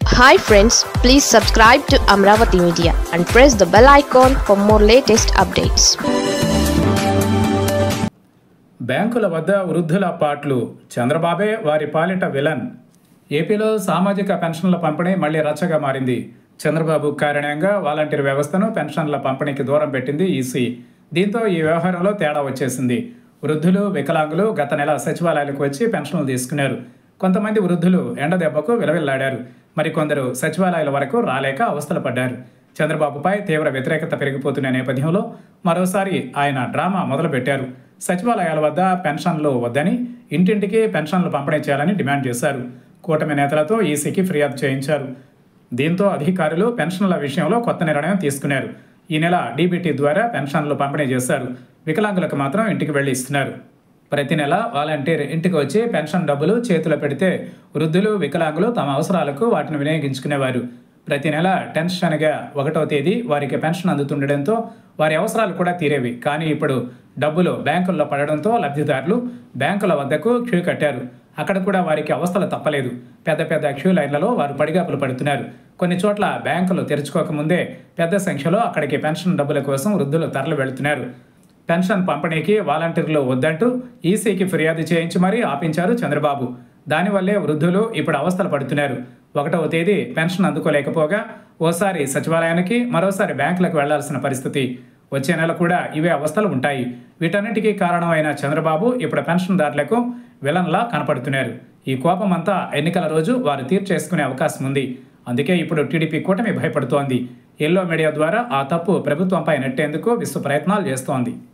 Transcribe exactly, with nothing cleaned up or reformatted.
Hi friends, please subscribe to Amravati Media and press the bell icon for more latest updates. బ్యాంకుల వద్ద వృద్ధుల పాట్లు, చంద్రబాబే వారి పాలిట విలన్. ఏపీలో సామాజిక పెన్షన్ల పంపిణీ మళ్లీ రచ్చగా మారింది. చంద్రబాబు కారణంగా వాలంటీర్ వ్యవస్థను పెన్షన్ల పంపిణీకి దూరం పెట్టింది ఈసీ. దీంతో ఈ వ్యవహారంలో తేడా వచ్చేసింది. వృద్ధులు, వికలాంగులు గత నెల సచివాలయాలకు వచ్చి పెన్షన్లు తీసుకున్నారు. కొంతమంది వృద్ధులు ఎండదెబ్బకు విలవిల్లాడారు. మరికొందరు సచివాలయాల వరకు రాలేక అవస్థలు పడ్డారు. చంద్రబాబుపై తీవ్ర వ్యతిరేకత పెరిగిపోతున్న నేపథ్యంలో మరోసారి ఆయన డ్రామా మొదలుపెట్టారు. సచివాలయాల వద్ద పెన్షన్లు వద్దని, ఇంటింటికి పెన్షన్లు పంపిణీ చేయాలని డిమాండ్ చేశారు. కూటమి నేతలతో ఈసీకి ఫిర్యాదు చేయించారు. దీంతో అధికారులు పెన్షన్ల విషయంలో కొత్త నిర్ణయం తీసుకున్నారు. ఈ నెల డీబీటీ ద్వారా పెన్షన్లు పంపిణీ చేశారు. వికలాంగులకు మాత్రం ఇంటికి వెళ్లి ఇస్తున్నారు. ప్రతి నెల వాలంటీర్ ఇంటికి వచ్చి పెన్షన్ డబ్బులు చేతిలో పెడితే వృద్ధులు, వికలాంగులు తమ అవసరాలకు వాటిని వినియోగించుకునేవారు. ప్రతి నెల టెన్షన్గా ఒకటో తేదీ వారికి పెన్షన్ అందుతుండడంతో వారి అవసరాలు కూడా తీరేవి. కానీ ఇప్పుడు డబ్బులు బ్యాంకుల్లో పడడంతో లబ్ధిదారులు బ్యాంకుల వద్దకు క్యూ కట్టారు. అక్కడ కూడా వారికి అవస్థలు తప్పలేదు. పెద్ద పెద్ద క్యూ లైన్లలో వారు పడిగాపులు పడుతున్నారు. కొన్ని చోట్ల బ్యాంకులు తెరుచుకోకముందే పెద్ద సంఖ్యలో అక్కడికి పెన్షన్ డబ్బుల కోసం వృద్ధులు తరలి వెళుతున్నారు. పెన్షన్ పంపిణీకి వాలంటీర్లు వద్దంటూ ఈసీకి ఫిర్యాదు చేయించి మరీ ఆపించారు చంద్రబాబు. దానివల్లే వృద్ధులు ఇప్పుడు అవస్థలు పడుతున్నారు. ఒకటవ తేదీ పెన్షన్ అందుకోలేకపోగా ఓసారి సచివాలయానికి, మరోసారి బ్యాంకులకు వెళ్లాల్సిన పరిస్థితి. వచ్చే నెల కూడా ఇవే అవస్థలు ఉంటాయి. వీటన్నిటికీ కారణమైన చంద్రబాబు ఇప్పుడు పెన్షన్దారులకు విలన్లా కనపడుతున్నారు. ఈ కోపమంతా ఎన్నికల రోజు వారు తీర్చేసుకునే అవకాశం ఉంది. అందుకే ఇప్పుడు టీడీపీ కూటమి భయపడుతోంది. ఎల్లో మీడియా ద్వారా ఆ తప్పు ప్రభుత్వంపై నెట్టేందుకు విశ్వ ప్రయత్నాలు చేస్తోంది.